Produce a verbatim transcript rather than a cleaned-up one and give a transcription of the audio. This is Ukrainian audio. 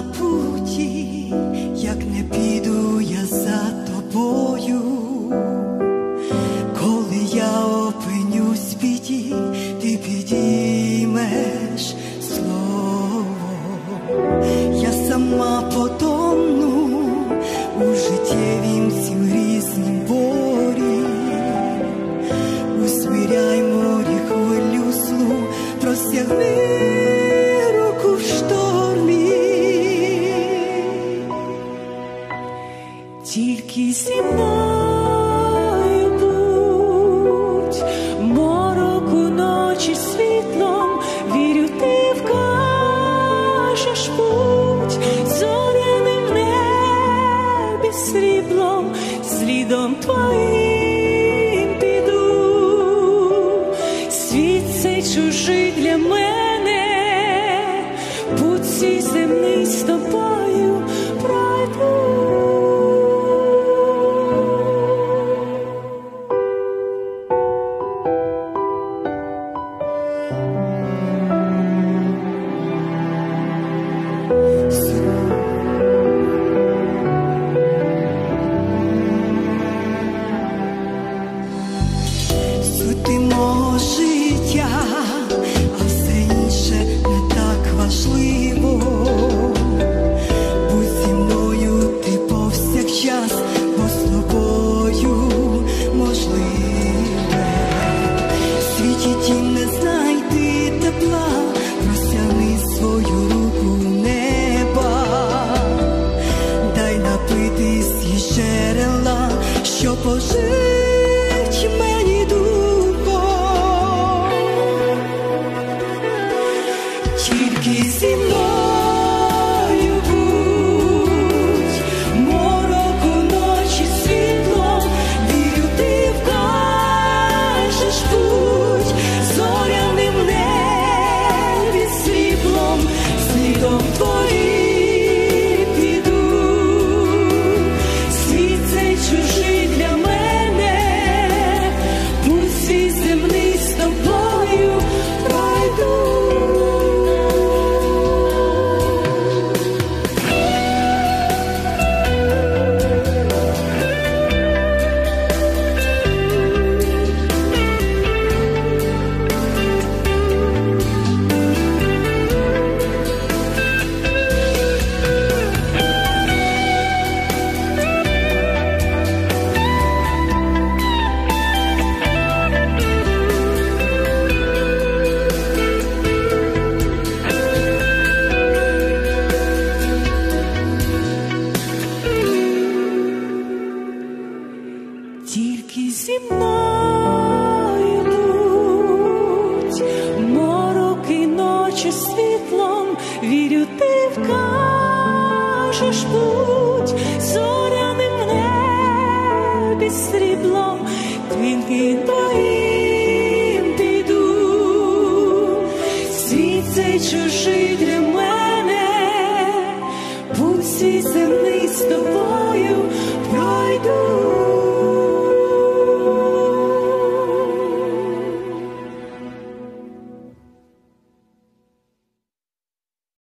путі, як не піду я за тобою. Коли я опинюсь в біді, ти підіймеш слово. Я сама потону у життєвім цім грізнім борі. Усмиряй морі хвилю злу, простягни руку в штормі. Тільки зі мною будь, мороку ночі світлом, вірю, ти вкажеш путь, зоряним небі сріблом, слідом твоїм піду. Світ цей чужий для мене, путь цей земний з тобою пройду. Суть мого життя, а все інше не так важливо. Будь зі мною ти повсякчас, бо з тобою можливе. В світі тім не знайти тепла, простягни свою руку неба. Дай напитись із джерела, що пожить мені духом. Тільки зі мною будь, мороку ночі світлом, вірю, ти вкажеш путь, зоряним небі сріблом, слідом твоїм піду. Світ цей чужий для мене, путь свій земний з тобою пройду. Тільки зі мною будь, мороки ночі світлом, вірю, ти вкажеш путь, зоряним небі сріблом, твінки твоїм піду. Світ цей чужий